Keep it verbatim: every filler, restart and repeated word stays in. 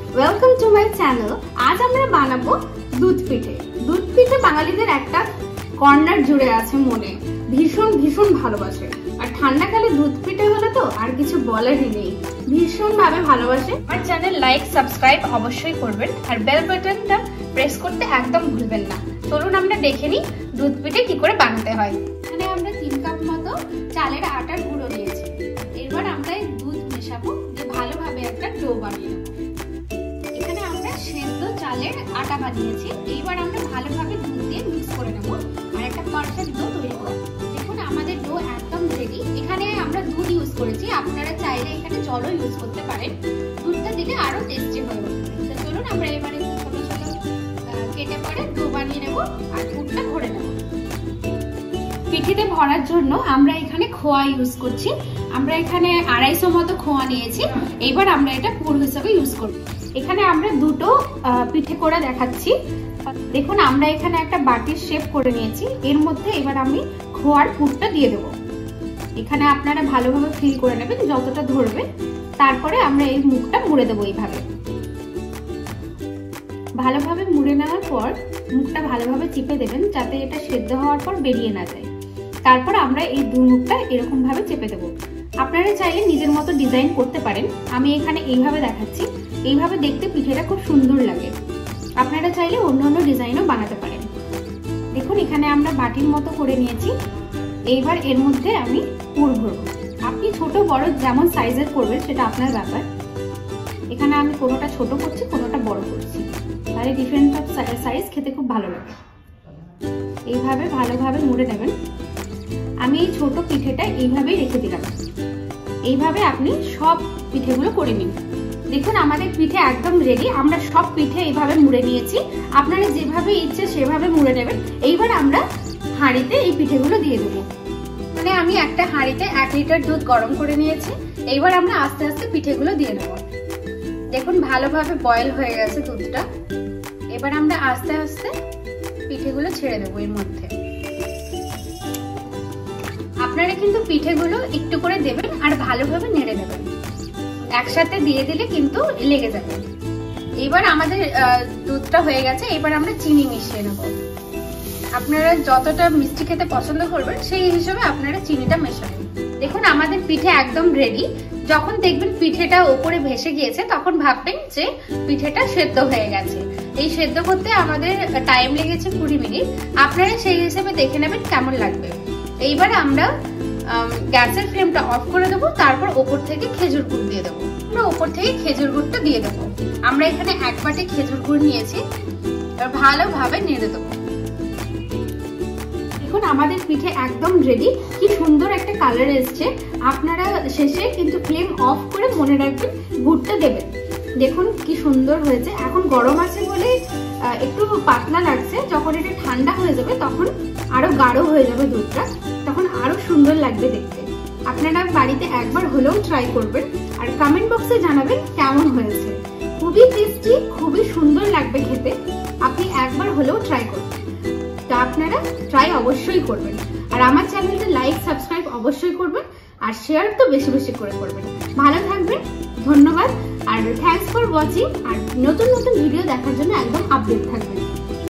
Welcome to my channel. আজ আমরা বানাবো দুধ পিঠে। দুধ পিঠে বাঙালিদের একটা কর্নার জুড়ে আছে মনে, ভীষণ ভীষণ ভালোবাসে। আর ঠান্ডাকালে দুধ পিঠে হলে তো আর কিছু বলারই নেই, ভীষণ ভাবে ভালোবাসে। আমার চ্যানেল লাইক সাবস্ক্রাইব অবশ্যই করবেন আর বেল বাটনটা প্রেস করতে একদম ভুলবেন না। চলুন আমরা দেখে নিই দুধ পিঠে কি করে বানাতে হয়। এখানে আমরা তিন কাপ মতো চালের আটার গুঁড়ো নিয়েছি। এবার আমরা দুধ মেশাবো, যে ভালোভাবে একটা ডো বানিয়ে নেবো। এখানে আমরা সেদ্ধ চালের আটা বানিয়েছি। এইবার আমরা ভালোভাবে দুধ দিয়ে মিক্স করে নেবো আর একটা পারফেক্ট ডো তৈরি করবো। দেখুন আমাদের ডো একদম রেডি। এখানে আমরা দুধ ইউজ করেছি, আপনারা চাইলে এখানে জলও ইউজ করতে পারেন। দুধটা দিলে আরো টেস্টি হয়ে যাবে। চলুন আমরা এবারে ছোট ছোট কেটে পরে ডো বানিয়ে নেবো আর দুধটা ভরে নেবো। পিঠেতে ভরার জন্য আমরা এখানে খোয়া ইউজ করছি। আমরা এখানে আড়াইশো মতো খোয়া নিয়েছি। এইবার আমরা এটা পুর হিসেবে ইউজ করব। এখানে আমরা দুটো পিঠে করে দেখাচ্ছি। দেখুন আমরা এখানে একটা বাটির শেপ করে নিয়েছি। এর মধ্যে এবার আমি খোয়ার পুরটা দিয়ে দেবো। এখানে আপনারা ভালোভাবে ফিল করে নেবেন যতটা ধরবে। তারপরে আমরা এই মুখটা মুড়ে দেবো। এইভাবে ভালোভাবে মুড়ে নেওয়ার পর মুখটা ভালোভাবে চিপে দেবেন, যাতে এটা সেদ্ধ হওয়ার পর বেরিয়ে না যায়। তারপর আমরা এই দু মুখটা এরকম ভাবে চেপে দেবো। আপনারা চাইলে নিজের মতো ডিজাইন করতে পারেন। আমি এখানে এইভাবে দেখাচ্ছি। এইভাবে দেখতে পিঠেটা খুব সুন্দর লাগে। আপনারা চাইলে অন্য অন্য ডিজাইনও বানাতে পারেন। দেখুন এখানে আমরা বাটির মতো করে নিয়েছি। এইবার এর মধ্যে আমি পুর ভরবো। আপনি ছোট বড় যেমন সাইজের করবেন সেটা আপনার ব্যাপার। এখানে আমি কোনোটা ছোট করছি, কোনোটা বড় করছি, তাহলে ডিফারেন্ট অফ সাইজ খেতে খুব ভালো লাগে। এইভাবে ভালোভাবে মুড়ে নেবেন। আমি এই ছোট পিঠেটা এইভাবেই রেখে দিলাম। এইভাবে আপনি সব পিঠেগুলো করে নিন। দেখুন আমাদের পিঠে একদম রেডি। আমরা সব পিঠে এইভাবে মুড়ে নিয়েছি। আপনারা যেভাবে ইচ্ছে সেভাবে মুড়ে নেবেন। এইবার আমরা হাঁড়িতে এই পিঠেগুলো দিয়ে দেবো। মানে আমি একটা হাঁড়িতে এক লিটার দুধ গরম করে নিয়েছি। এইবার আমরা আস্তে আস্তে পিঠেগুলো দিয়ে নেব। দেখুন ভালোভাবে বয়েল হয়ে গেছে দুধটা। এবার আমরা আস্তে আস্তে পিঠেগুলো ছেড়ে দেবো এর মধ্যে। আপনারা কিন্তু পিঠেগুলো একটু করে দেবেন আর ভালোভাবে নেড়ে নেবেন। একসাথে দিয়ে দিলে কিন্তু লেগে যাবে। এবার আমাদের দুধটা হয়ে গেছে। এবার আমরা চিনি মিশিয়ে নেব। আপনারা যতটা মিষ্টি খেতে পছন্দ করবেন সেই হিসেবে আপনারা চিনিটা মেশাবেন। দেখুন আমাদের পিঠে একদম রেডি। যখন দেখবেন পিঠেটা ওপরে ভেসে গিয়েছে তখন ভাববেন যে পিঠেটা সেদ্ধ হয়ে গেছে। এই সেদ্ধ করতে আমাদের টাইম লেগেছে কুড়ি মিনিট। আপনারা সেই হিসেবে দেখে নেবেন কেমন লাগবে। এইবার আমরা গ্যাসের ফ্লেমটা অফ করে দেবো। তারপর ওপর থেকে খেজুর গুড় দিয়ে দেবো। আমরা ওপর থেকে খেজুর গুড়টা দিয়ে দেবো। আমরা এখানে এক বাটি খেজুর গুড় নিয়েছি। এবার ভালোভাবে নেড়ে দেবো। দেখুন আমাদের পিঠে একদম রেডি। কি সুন্দর একটা কালার এসছে। আপনারা শেষে কিন্তু ফ্লেম অফ করে মনে রাখবেন গুড়টা দেবেন। দেখুন কি সুন্দর হয়েছে। এখন গরম আছে বলে একটু পাতলা লাগছে। যখন এটা ঠান্ডা হয়ে যাবে তখন আরো গাঢ় হয়ে যাবে দুধটা, তখন আরো সুন্দর লাগবে দেখতে। আপনারা বাড়িতে একবার হলেও ট্রাই করবেন আর কমেন্ট বক্সে জানাবেন কেমন হয়েছে। খুবই টেস্টি, খুবই সুন্দর লাগবে খেতে। আপনি একবার হলেও ট্রাই করবেন। তা আপনারা ট্রাই অবশ্যই করবেন। আর আমার চ্যানেলটা লাইক সাবস্ক্রাইব অবশ্যই করবেন আর শেয়ার তো বেশি বেশি করে করবেন। ভালো থাকবেন, ধন্যবাদ আর থ্যাঙ্কস ফর ওয়াচিং। আর নতুন নতুন ভিডিও দেখার জন্য একদম আপডেট থাকবেন।